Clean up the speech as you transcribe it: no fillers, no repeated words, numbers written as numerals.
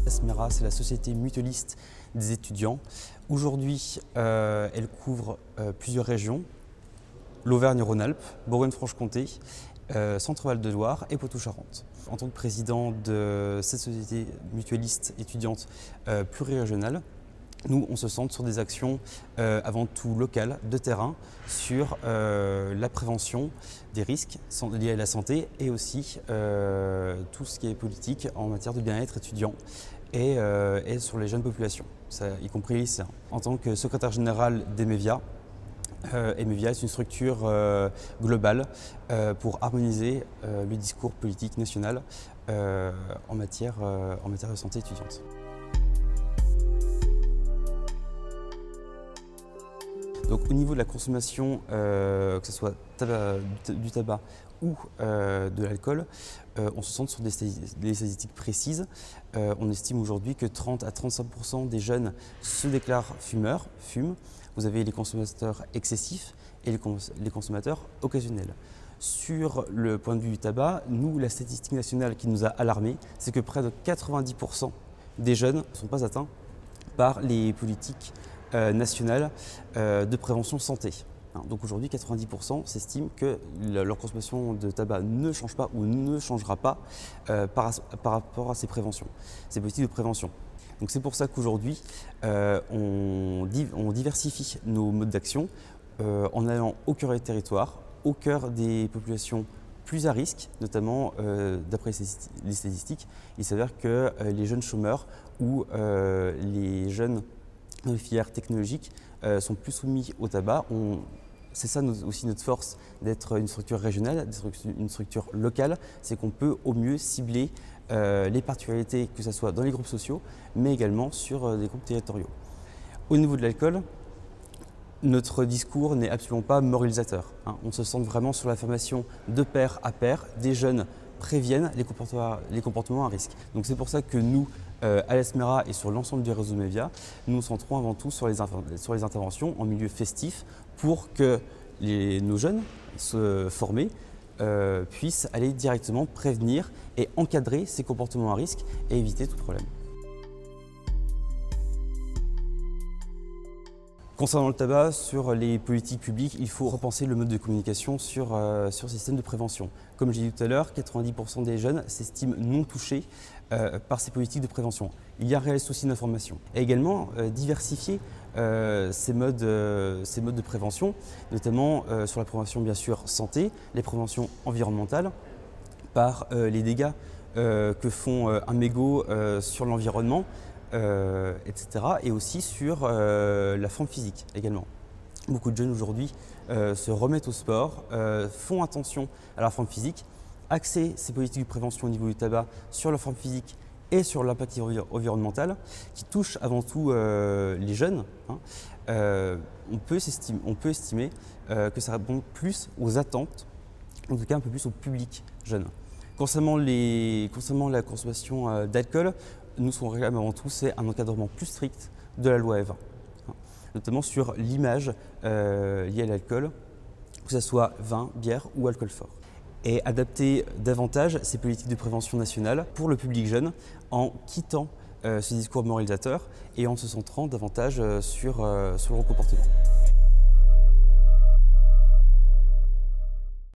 Asmera, c'est la société mutualiste des étudiants. Aujourd'hui, elle couvre plusieurs régions, l'Auvergne-Rhône-Alpes, Bourgogne-Franche-Comté, Centre-Val de Loire et Poitou-Charentes. En tant que président de cette société mutualiste étudiante plurirégionale, nous, on se centre sur des actions avant tout locales, de terrain, sur la prévention des risques liés à la santé et aussi tout ce qui est politique en matière de bien-être étudiant et sur les jeunes populations, y compris les lycéens. En tant que secrétaire général d'Emevia, Emevia est une structure globale pour harmoniser le discours politique national en matière de santé étudiante. Donc, au niveau de la consommation, que ce soit du tabac ou de l'alcool, on se centre sur des statistiques précises. On estime aujourd'hui que 30 à 35% des jeunes se déclarent fument. Vous avez les consommateurs excessifs et les consommateurs occasionnels. Sur le point de vue du tabac, nous, la statistique nationale qui nous a alarmés, c'est que près de 90% des jeunes ne sont pas atteints par les politiques nationales de prévention santé. Donc aujourd'hui, 90% s'estiment que leur consommation de tabac ne change pas ou ne changera pas par rapport à ces préventions, ces politiques de prévention. Donc c'est pour ça qu'aujourd'hui, on diversifie nos modes d'action en allant au cœur des territoires, au cœur des populations plus à risque, notamment d'après les statistiques, il s'avère que les jeunes chômeurs ou les jeunes dans les filières technologiques sont plus soumis au tabac. C'est ça aussi notre force d'être une structure régionale, une structure locale, c'est qu'on peut au mieux cibler les particularités, que ce soit dans les groupes sociaux, mais également sur des groupes territoriaux. Au niveau de l'alcool, notre discours n'est absolument pas moralisateur. On se centre vraiment sur la formation de pair à pair. Des jeunes préviennent les comportements à risque. Donc c'est pour ça que nous, à l'Asmera et sur l'ensemble du réseau Emevia, nous nous centrons avant tout sur les interventions en milieu festif pour que nos jeunes formés puissent aller directement prévenir et encadrer ces comportements à risque et éviter tout problème. Concernant le tabac, sur les politiques publiques, il faut repenser le mode de communication sur le système de prévention. Comme j'ai dit tout à l'heure, 90% des jeunes s'estiment non touchés par ces politiques de prévention. Il y a un réel souci d'information. Et également, diversifier ces modes de prévention, notamment sur la prévention bien sûr santé, les préventions environnementales, par les dégâts que font un mégot sur l'environnement, etc. Et aussi sur la forme physique également. Beaucoup de jeunes aujourd'hui se remettent au sport, font attention à leur forme physique, axer ces politiques de prévention au niveau du tabac sur leur forme physique et sur l'impact environnemental qui touche avant tout les jeunes. On peut estimer que ça répond plus aux attentes, en tout cas un peu plus au public jeune. Concernant la consommation d'alcool, nous, ce qu'on réclame avant tout, c'est un encadrement plus strict de la loi E20, notamment sur l'image liée à l'alcool, que ce soit vin, bière ou alcool fort. Et adapter davantage ces politiques de prévention nationale pour le public jeune en quittant ce discours moralisateur et en se centrant davantage sur le comportement.